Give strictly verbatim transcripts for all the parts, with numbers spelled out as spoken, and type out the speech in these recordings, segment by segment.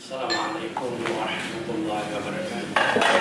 Assalamualaikum warahmatullahi wabarakatuh.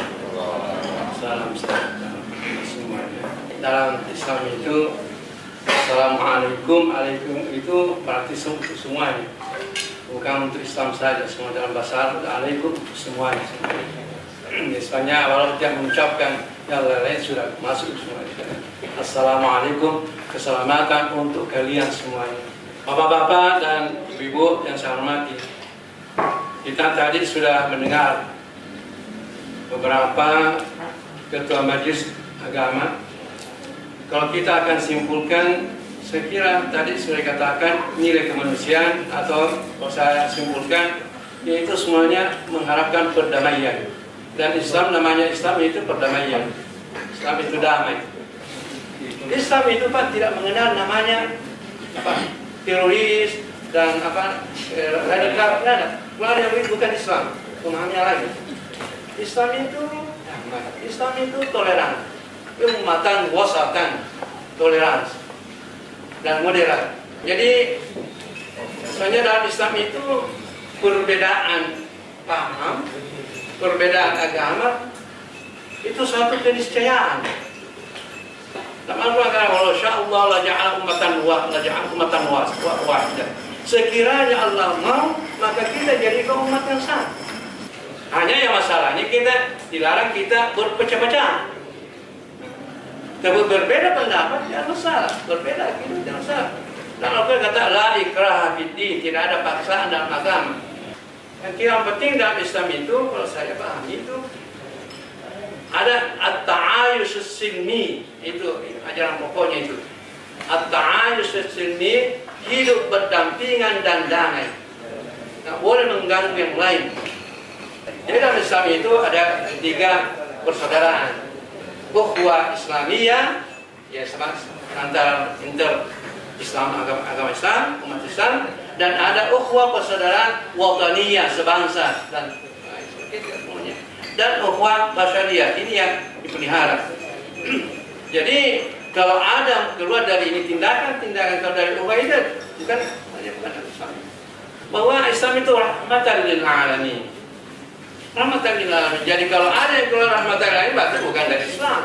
Salam sejahtera semuanya. Dalam Islam itu Assalamualaikum, alaikum itu berarti untuk semuanya. Bukan untuk Islam saja, semua dalam bahasa Arab alaikum semuanya. Misalnya walau tidak mengucapkan yang lain sudah masuk semuanya. Assalamualaikum, keselamatan untuk kalian semuanya. Bapak-bapak dan ibu-ibu yang saya hormati, kita tadi sudah mendengar beberapa ketua majelis agama. Kalau kita akan simpulkan, saya kira tadi sudah dikatakan nilai kemanusiaan, atau kalau saya simpulkan, yaitu semuanya mengharapkan perdamaian. Dan Islam, namanya Islam itu perdamaian. Islam itu damai. Islam itu Pak tidak mengenal namanya apa, teroris dan apa radikal, tidak. Keluar yang itu bukan Islam, pemahamannya lagi. Islam itu Islam itu toleran, keumatan, wasatan, toleransi dan moderat. Jadi sebenarnya dalam Islam itu perbedaan paham, perbedaan agama itu suatu keniscayaan. Dalam Al-Quran, "Walau sya'allah la ja'ala ummatan wa la ja'ala ummatan wahidah." Sekiranya Allah mau, maka kita jadi umat yang satu. Hanya yang masalahnya kita dilarang kita berpecah-pecah. Tapi berbeda pendapat tidak masalah, berbeda kita tidak masalah. Dan Allah kata la ikraha fiddin, tidak ada paksaan dalam agama. Yang penting dalam Islam itu, kalau saya pahami itu ada at-ta'ayush as-silmi, itu ajaran pokoknya itu. At-ta'ayush as-silmi, hidup berdampingan dan damai, tak boleh mengganggu yang lain. Jadi dalam Islam itu ada tiga persaudaraan: ukhuwah Islamiyah, ya sama antara inter Islam, agama, agama Islam, umat Islam, dan ada ukhuwah persaudaraan wataniyah, sebangsa, dan nah, semuanya. Dan ukhuwah basyariyah, ini yang dipelihara. Jadi kalau ada keluar dari ini tindakan-tindakan kalau dari ukhuwah itu bukan bukan Islam. Bahwa Islam itu rahmatan lil alamin. Rahmatan lil alamin. Jadi kalau ada yang keluar rahmatan lil alamin, berarti bukan dari Islam.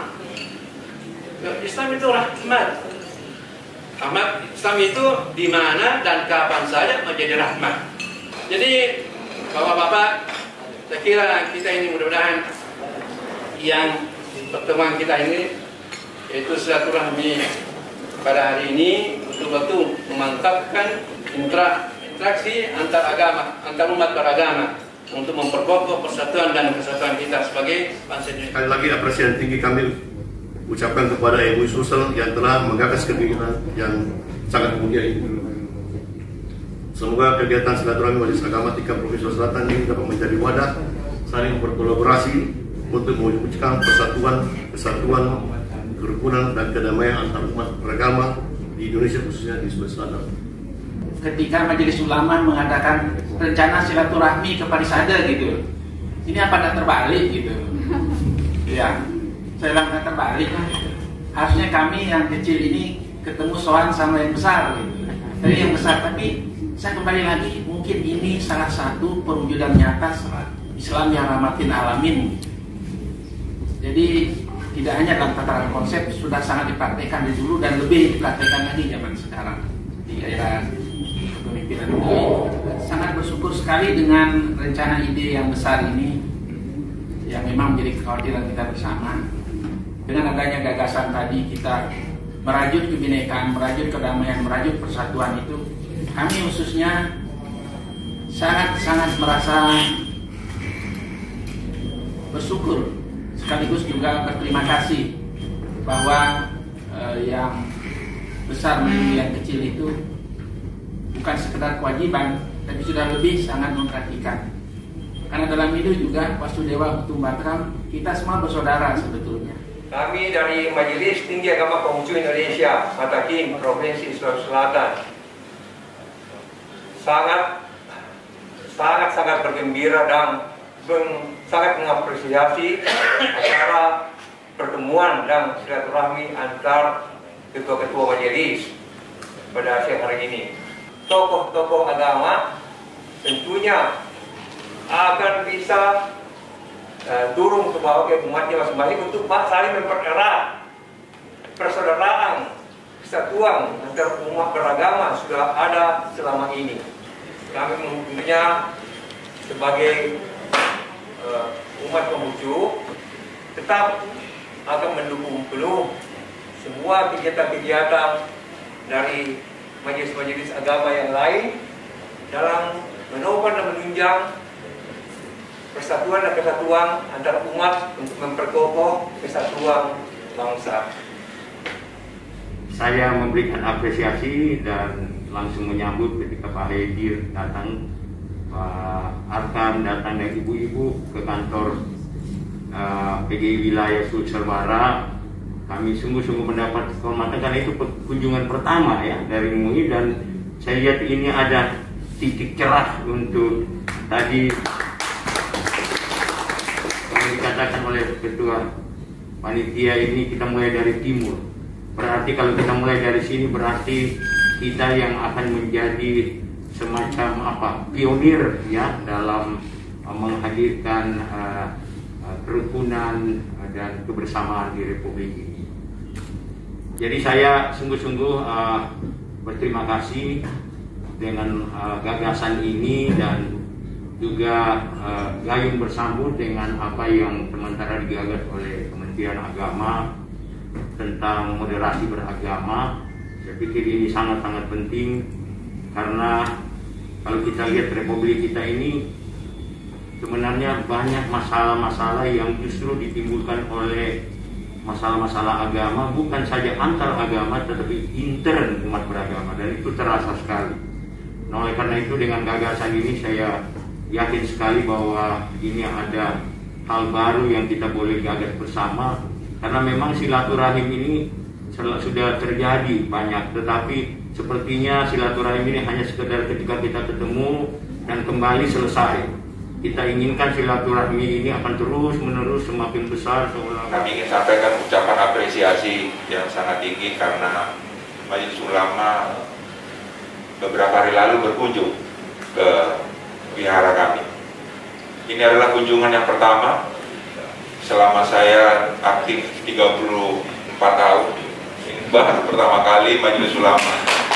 Islam itu rahmat. Rahmat Islam itu di mana dan kapan saja menjadi rahmat. Jadi bapak-bapak, saya kira kita ini mudah-mudahan yang pertemuan kita ini yaitu silaturahmi pada hari ini betul-betul memantapkan interaksi antar agama, antar umat beragama untuk memperkokoh persatuan dan kesatuan kita sebagai bangsa Indonesia. Sekali lagi apresiasi tinggi kami ucapkan kepada M U I Sulsel yang telah menggagas kegiatan yang sangat mulia ini. Semoga kegiatan silaturahmi Majelis Agama tiga Provinsi Selatan ini dapat menjadi wadah saling berkolaborasi untuk mewujudkan persatuan, kesatuan, kerukunan dan kedamaian antar umat beragama di Indonesia, khususnya di Sulawesi Selatan. Ketika Majelis Ulama mengadakan rencana silaturahmi ke Parisada gitu, ini apa tidak terbalik gitu? Ya, saya bilang tidak terbalik. Harusnya kami yang kecil ini ketemu soal sama yang besar gitu. Dari yang besar, tapi saya kembali lagi, mungkin ini salah satu perwujudan nyata Islam yang rahmatin alamin. Jadi tidak hanya dalam tataran konsep, sudah sangat dipraktekkan dari dulu dan lebih dipraktekkan lagi zaman sekarang di era kepemimpinan beliau. Sangat bersyukur sekali dengan rencana ide yang besar ini yang memang menjadi kekhawatiran kita bersama. Dengan adanya gagasan tadi, kita merajut kebinekaan, merajut kedamaian, merajut persatuan itu, kami khususnya sangat-sangat merasa bersyukur sekaligus juga berterima kasih bahwa eh, yang besar menuju yang kecil itu bukan sekedar kewajiban, tapi sudah lebih sangat memperhatikan. Karena dalam hidup juga Wasudewa Utum Batram, kita semua bersaudara sebetulnya. Kami dari Majelis Tinggi Agama Konghucu Indonesia, Matakin, Provinsi Sulawesi Selatan, sangat sangat sangat bergembira dan sangat mengapresiasi acara pertemuan dan silaturahmi antar ketua-ketua majelis pada siang hari ini. Tokoh-tokoh agama tentunya agar bisa uh, turun ke bawah ke umatnya masing-masing untuk saling mempererat persaudaraan, kesatuan antara umat beragama sudah ada selama ini. Kami menghubunginya sebagai uh, umat Konghucu tetap akan mendukung penuh semua kegiatan-kegiatan dari majelis-majelis agama yang lain dalam menopang dan menunjang persatuan dan kesatuan antara umat untuk memperkokoh kesatuan bangsa. Saya memberikan apresiasi dan langsung menyambut ketika Pak Hedir datang, Pak Arkan datang dan ibu-ibu ke kantor uh, P G I wilayah Sulsel Barat. Kami sungguh-sungguh mendapat kehormatan karena itu kunjungan pertama ya dari M U I, dan saya lihat ini ada titik cerah untuk tadi yang dikatakan oleh ketua panitia ini, kita mulai dari timur. Berarti kalau kita mulai dari sini berarti kita yang akan menjadi semacam apa pionir ya dalam uh, menghadirkan uh, uh, kerukunan uh, dan kebersamaan di Republik ini. Jadi saya sungguh-sungguh uh, berterima kasih dengan uh, gagasan ini dan juga uh, gayung bersambut dengan apa yang sementara digagas oleh Kementerian Agama tentang moderasi beragama. Saya pikir ini sangat-sangat penting karena kalau kita lihat Republik kita ini sebenarnya banyak masalah-masalah yang justru ditimbulkan oleh masalah-masalah agama, bukan saja antar agama tetapi intern umat beragama, dan itu terasa sekali. Nah, oleh karena itu dengan gagasan ini saya yakin sekali bahwa ini ada hal baru yang kita boleh gagas bersama, karena memang silaturahim ini sudah terjadi banyak, tetapi sepertinya silaturahim ini hanya sekedar ketika kita ketemu dan kembali selesai. Kita inginkan silaturahmi ini akan terus menerus semakin besar. Kami ingin sampaikan ucapan apresiasi yang sangat tinggi karena Majelis Ulama beberapa hari lalu berkunjung ke wihara kami. Ini adalah kunjungan yang pertama selama saya aktif tiga puluh empat tahun. Ini baru pertama kali Majelis Ulama.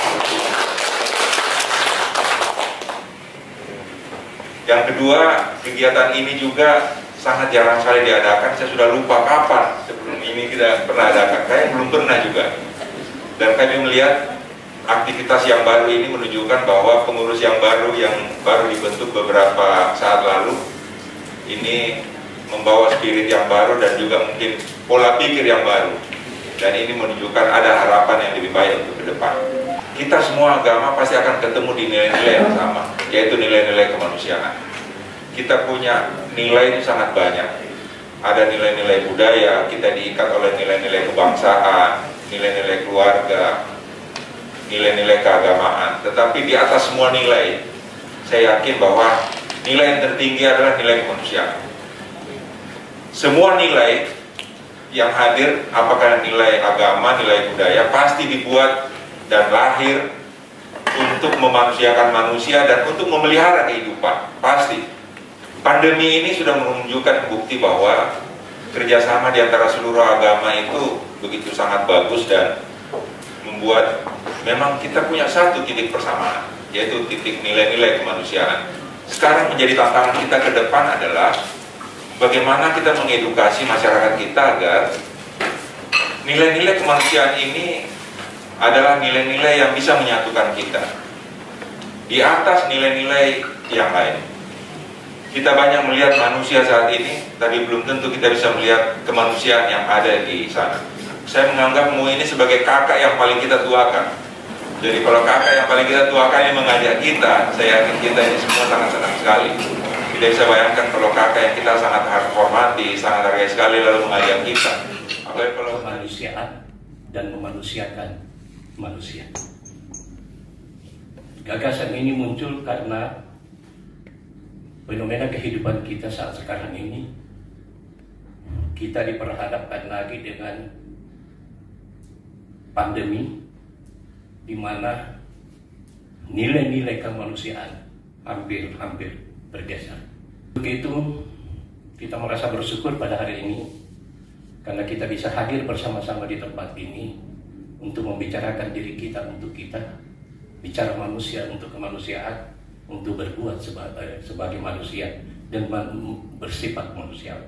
Yang kedua, kegiatan ini juga sangat jarang sekali diadakan. Saya sudah lupa kapan sebelum ini kita pernah adakan. Saya belum pernah juga. Dan kami melihat aktivitas yang baru ini menunjukkan bahwa pengurus yang baru yang baru dibentuk beberapa saat lalu ini membawa spirit yang baru dan juga mungkin pola pikir yang baru. Dan ini menunjukkan ada harapan yang lebih baik untuk ke depan. Kita semua agama pasti akan ketemu di nilai-nilai yang sama, yaitu nilai-nilai kemanusiaan. Kita punya nilai itu sangat banyak. Ada nilai-nilai budaya, kita diikat oleh nilai-nilai kebangsaan, nilai-nilai keluarga, nilai-nilai keagamaan. Tetapi di atas semua nilai, saya yakin bahwa nilai yang tertinggi adalah nilai kemanusiaan. Semua nilai yang hadir, apakah nilai agama, nilai budaya, pasti dibuat dan lahir untuk memanusiakan manusia dan untuk memelihara kehidupan. Pasti. Pandemi ini sudah menunjukkan bukti bahwa kerjasama di antara seluruh agama itu begitu sangat bagus dan membuat memang kita punya satu titik persamaan, yaitu titik nilai-nilai kemanusiaan. Sekarang menjadi tantangan kita ke depan adalah bagaimana kita mengedukasi masyarakat kita agar nilai-nilai kemanusiaan ini adalah nilai-nilai yang bisa menyatukan kita di atas nilai-nilai yang lain. Kita banyak melihat manusia saat ini, tapi belum tentu kita bisa melihat kemanusiaan yang ada di sana. Saya menganggap M U I ini sebagai kakak yang paling kita tuakan. Jadi kalau kakak yang paling kita tuakan ini mengajak kita, saya yakin kita ini semua sangat senang sekali. Tidak bisa bayangkan kalau kakak yang kita sangat hormati, sangat hargai sekali lalu mengajak kita. Apalagi kalau kemanusiaan dan memanusiakan manusia. Gagasan ini muncul karena fenomena kehidupan kita saat sekarang ini. Kita diperhadapkan lagi dengan pandemi di mana nilai-nilai kemanusiaan hampir-hampir bergeser. Begitu kita merasa bersyukur pada hari ini karena kita bisa hadir bersama-sama di tempat ini untuk membicarakan diri kita untuk kita, bicara manusia untuk kemanusiaan, untuk berbuat sebagai, sebagai manusia dan bersifat manusiawi.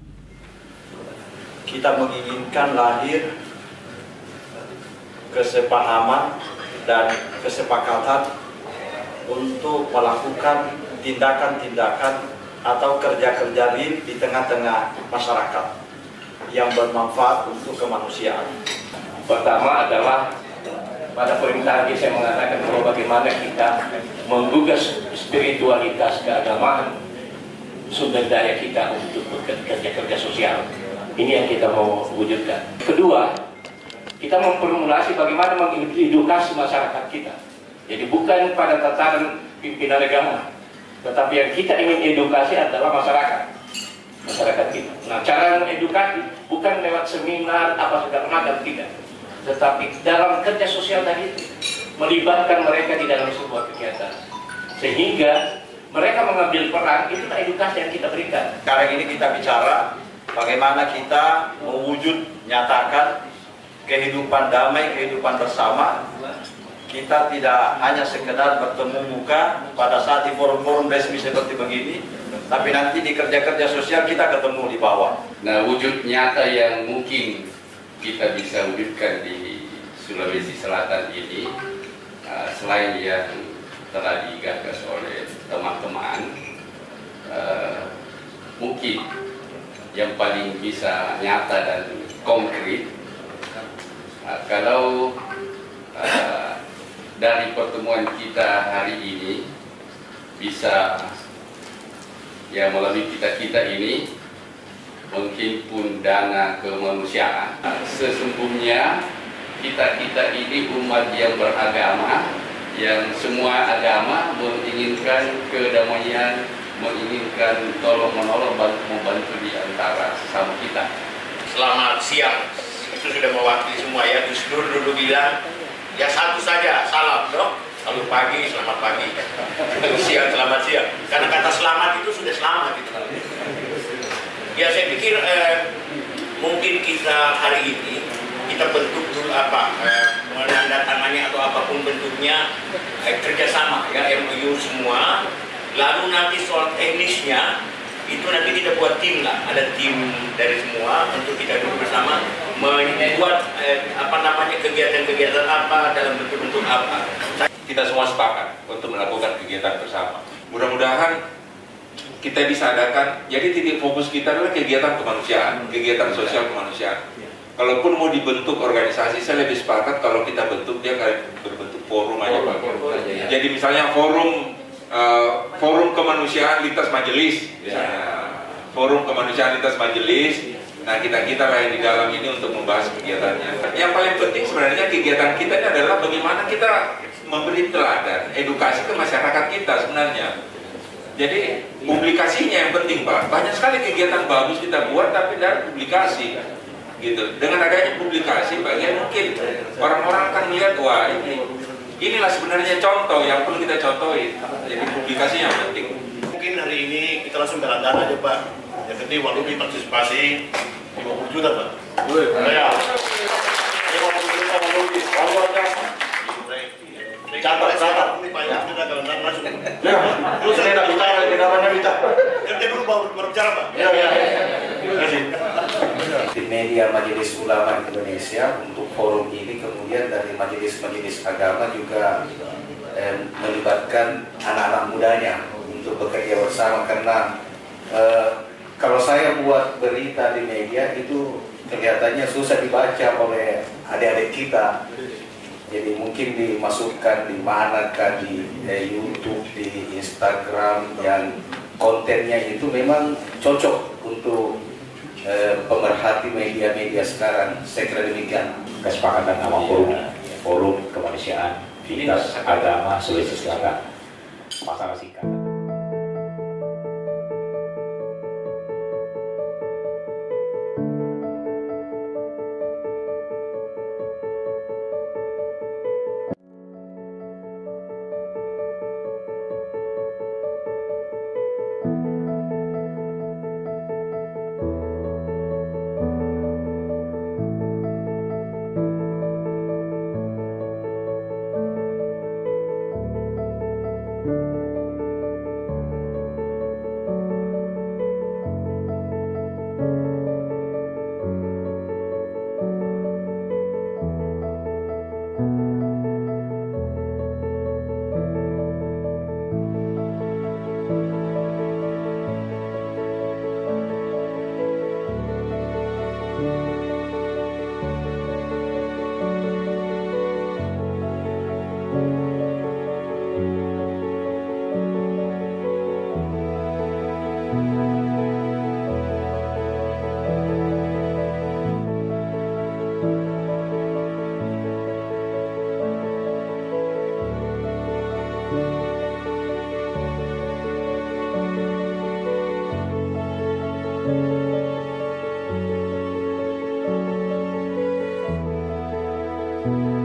Kita menginginkan lahir kesepahaman dan kesepakatan untuk melakukan tindakan-tindakan atau kerja-kerja real di tengah-tengah masyarakat yang bermanfaat untuk kemanusiaan. Pertama adalah pada perintah ini saya mengatakan bahwa bagaimana kita menggugah spiritualitas keagamaan, sumber daya kita untuk bekerja-kerja sosial. Ini yang kita mau wujudkan. Kedua, kita memformulasi bagaimana mengedukasi masyarakat kita. Jadi bukan pada tataran pimpinan agama, tetapi yang kita ingin edukasi adalah masyarakat. Masyarakat kita. Nah, cara mengedukasi bukan lewat seminar apa segala macam, tidak. Tetapi dalam kerja sosial tadi itu, melibatkan mereka di dalam sebuah kegiatan. Sehingga mereka mengambil peran, itulah edukasi yang kita berikan. Sekarang ini kita bicara bagaimana kita mewujud nyatakan kehidupan damai, kehidupan bersama. Kita tidak hanya sekedar bertemu muka pada saat di forum-forum resmi seperti begini, tapi nanti di kerja-kerja sosial kita ketemu di bawah. Nah, wujud nyata yang mungkin kita bisa wujudkan di Sulawesi Selatan ini, uh, selain yang telah digagas oleh teman-teman, uh, mungkin yang paling bisa nyata dan konkret, uh, kalau uh, dari pertemuan kita hari ini bisa ya melalui kita-kita ini menghimpun dana kemanusiaan. Sesungguhnya kita-kita ini umat yang beragama, yang semua agama menginginkan kedamaian, menginginkan tolong menolong, membantu di antara sesama kita. Selamat siang, itu sudah mewakili semua ya. Gus Dur dulu bilang ya satu saja, salam dong. Lalu pagi, selamat pagi. Lalu siang, selamat siang. Karena kata selamat itu sudah selamat gitu. Ya saya pikir eh, mungkin kita hari ini kita bentuk dulu apa eh, menandatangani atau apapun bentuknya eh, kerjasama ya M O U semua. Lalu nanti soal teknisnya itu nanti kita buat tim lah, ada tim dari semua untuk kita duduk bersama membuat eh, apa namanya kegiatan-kegiatan apa dalam bentuk-bentuk apa. Kita semua sepakat untuk melakukan kegiatan bersama. Mudah-mudahan kita bisa adakan, jadi titik fokus kita adalah kegiatan kemanusiaan, kegiatan sosial kemanusiaan. Kalaupun mau dibentuk organisasi, saya lebih sepakat kalau kita bentuk dia kayak berbentuk forum aja Pak. Jadi misalnya forum uh, forum kemanusiaan lintas majelis, misalnya forum kemanusiaan lintas majelis. Nah kita-kita lah yang di dalam ini untuk membahas kegiatannya. Yang paling penting sebenarnya kegiatan kita ini adalah bagaimana kita memberi teladan, edukasi ke masyarakat kita sebenarnya. Jadi publikasinya yang penting Pak. Banyak sekali kegiatan bagus kita buat tapi dari publikasi gitu. Dengan adanya publikasi bagian mungkin orang-orang akan melihat wah ini inilah sebenarnya contoh yang perlu kita contohin. Jadi publikasi yang penting. Mungkin hari ini kita langsung galang-galang aja Pak. Yang penting Walubi partisipasi lima puluh juta Pak. Ya. lima puluh juta Walubi. Catat, catat. Ini Pak yang sudah galang-galang langsung. Ya. Terus saya tidak bicara, tidak pernah bicara. Kerja dulu baru berbicara Pak. Ya, ya. Terima kasih. Di media Majelis Ulama Indonesia untuk forum ini, kemudian dari majelis-majelis agama juga eh, melibatkan anak-anak mudanya untuk bekerja bersama karena eh, kalau saya buat berita di media itu kelihatannya susah dibaca oleh adik-adik kita. Jadi mungkin dimasukkan di manakah di eh, YouTube, di Instagram yang kontennya itu memang cocok untuk eh, pemerhati media-media sekarang. Saya kira demikian. Kesepakatan nama forum, forum kemanusiaan lintas agama Sulawesi Selatan. Masalah singkat. Thank you.